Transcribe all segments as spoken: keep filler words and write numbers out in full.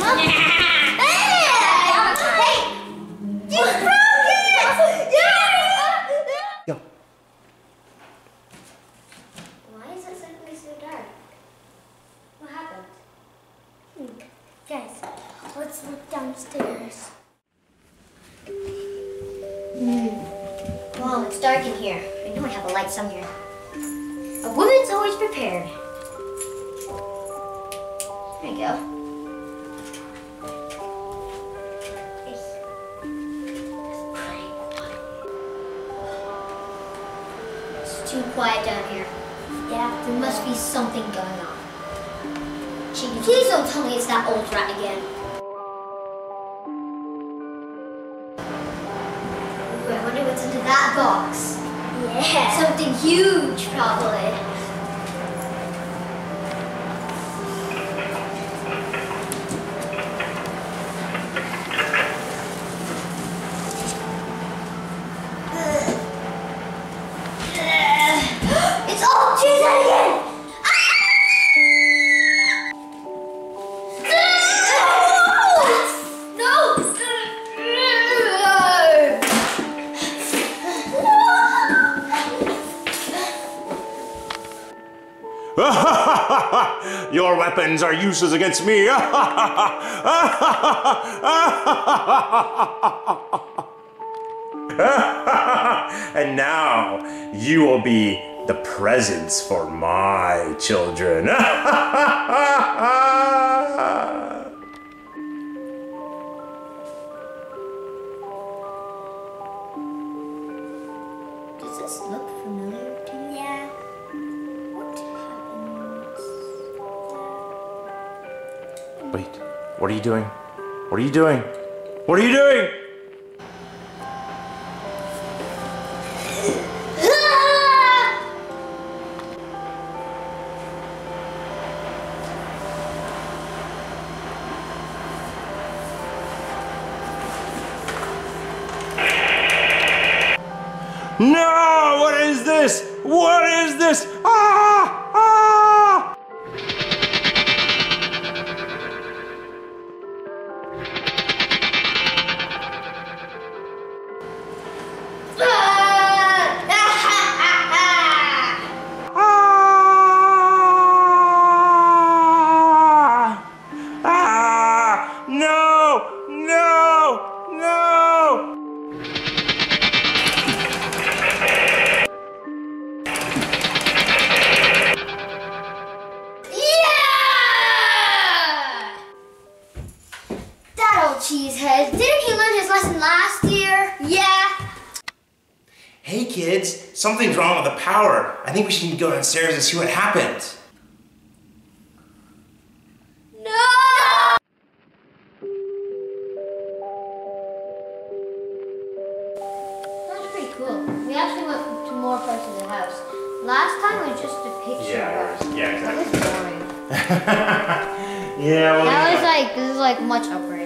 Huh? Hey! You broke it! Yo. Why is it suddenly so dark? What happened? Hmm. Guys, let's look downstairs. Hmm. Wow, it's dark in here. I know I have a light somewhere. A woman's always prepared. There you go. It's too quiet down here. Yeah, there must be something going on. Chicky, please don't tell me it's that old rat again. Ooh, I wonder what's into that box. Yeah. Something huge, probably. It's all cheese again! Your weapons are useless against me. And now you will be the presents for my children. Does this look familiar to you? Yeah. Wait, what are you doing? What are you doing? What are you doing? No! What is this? What is this? Ah! Ah! Cheesehead. Didn't he learn his lesson last year? Yeah. Hey kids, something's wrong with the power. I think we should go downstairs and see what happened. No! That's pretty cool. We actually went to more parts of the house. Last time was just a picture. Yeah, of yeah, exactly. That was boring. Yeah, well, that was like, this is like much upgraded.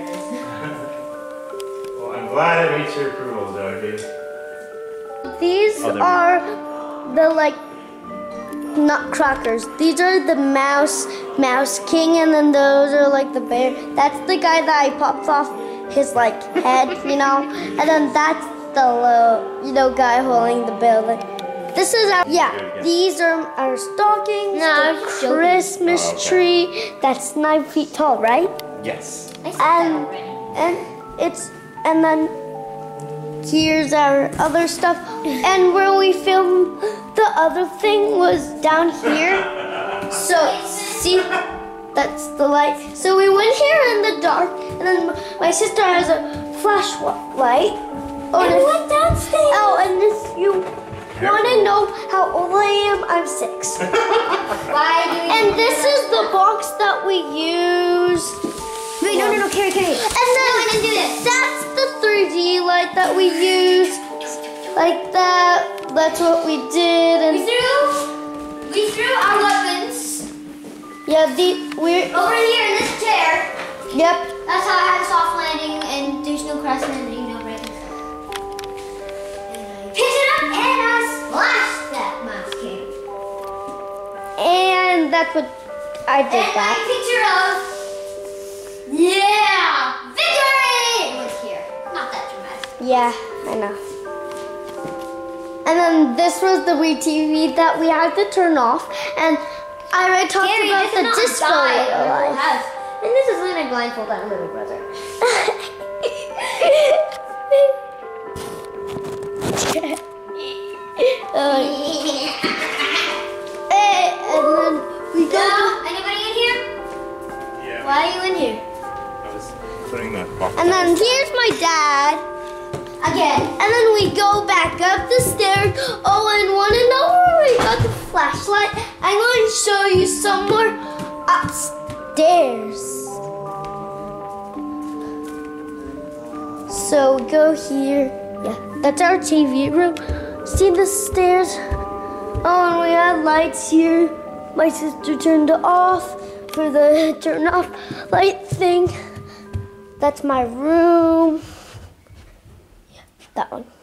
Well, I'm glad I made your approval, Dougie. These oh, are the like nutcrackers. These are the mouse, mouse king, and then those are like the bear. That's the guy that I popped off his like head, you know, and then that's the little, you know, guy holding the building. This is our, yeah, these are our stockings, no, the Christmas oh, okay. tree that's nine feet tall, right? Yes. I said And, that already. and it's, and then here's our other stuff. And where we filmed the other thing was down here. So, see, that's the light. So we went here in the dark, and then my sister has a flashlight. Oh, and we went downstairs. Oh, and if you want to know how old I am, I'm six. Why do you And this is the box that we used. Wait, no, no, no, Cary, Cary. And then no, I didn't do this. That's the three D light that we used. Like that. That's what we did. And We threw, we threw our weapons yeah, the we're over here in this chair. Yep. That's how I had a soft landing, and there's no crossing and you know right. And I picked it up and I splashed that mouse king. And that's what I did And that. my picture of yeah. Yeah, I know. And then this was the Wii T V that we had to turn off. And I already talked Cary, about the this is disco not die in your light. whole house. And this is Luna blindfold on little brother. uh, hey, and then we go. No, anybody in here? Yeah. Why are you in here? I was putting that box. And then here's my dad. Again. And then we go back up the stairs. Oh, and want to know where we got the flashlight? I'm going to show you somewhere upstairs. So go here. Yeah, that's our T V room. See the stairs? Oh, and we had lights here. My sister turned it off for the turn off light thing. That's my room. That one.